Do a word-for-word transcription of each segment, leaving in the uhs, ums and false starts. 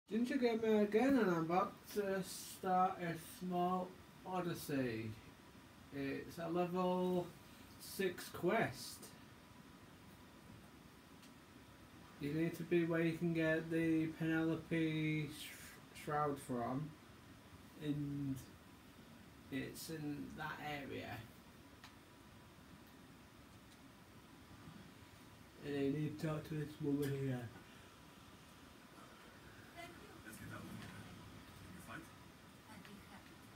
Didn't you get me again and I'm about to start a small odyssey. It's a level six quest. You need to be where you can get the Penelope sh- shroud from, and it's in that area. And you need to talk to this woman here. Let's get out of here. Can you fight? I'd be happy to.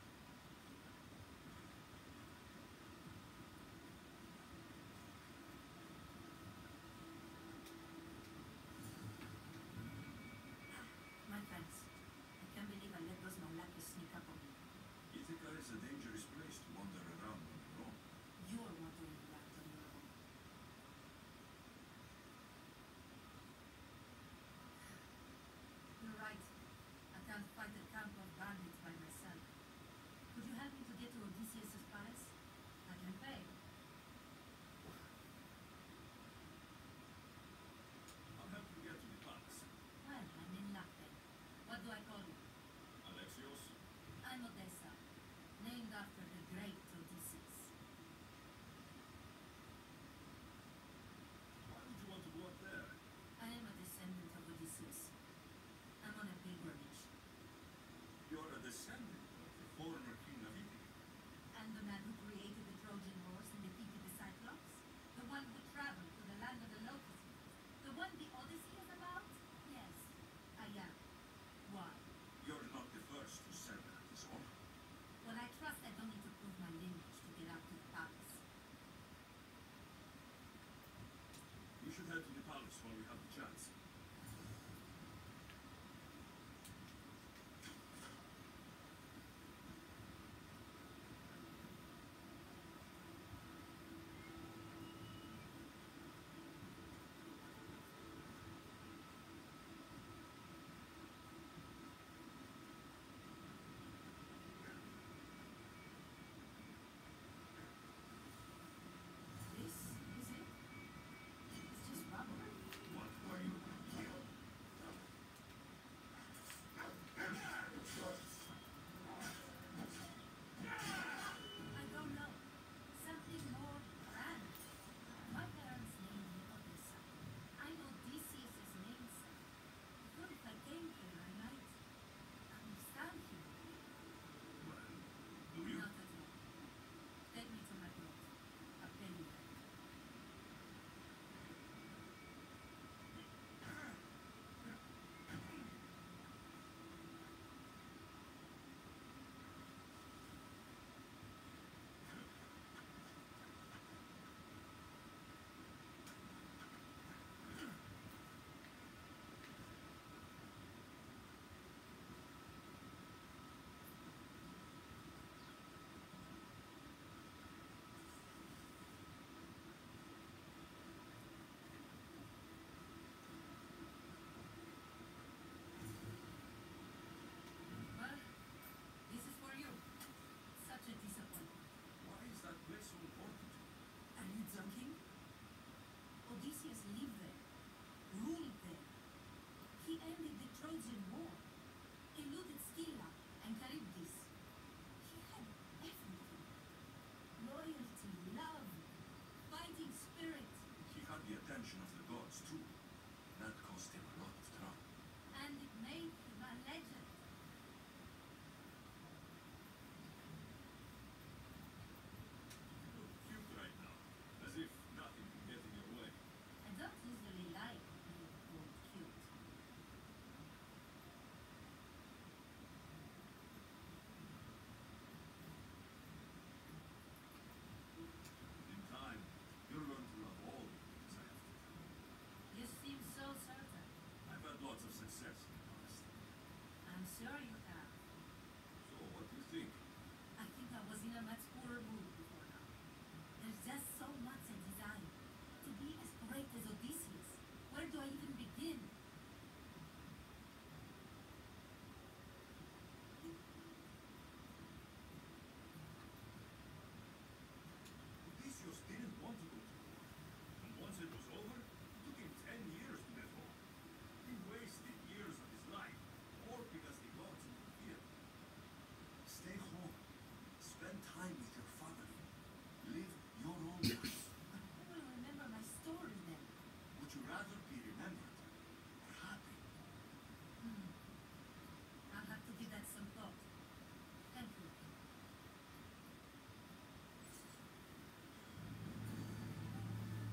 My friends, I can't believe I let those Malakis sneak up on me. Ithaca is a dangerous place to wander around on your own. You're wandering around on your own. You're right. I can't fight a camp of bandits by myself. Could you help me to get to Odysseus' palace? I can pay. I'll help you get to the palace. Well, I'm in luck then. What do I call you? Alexios? I'm Odessa, named after the great Odysseus. Why would you want to go up there? I am a descendant of Odysseus. I'm on a pilgrimage. You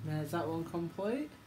There's that one complete.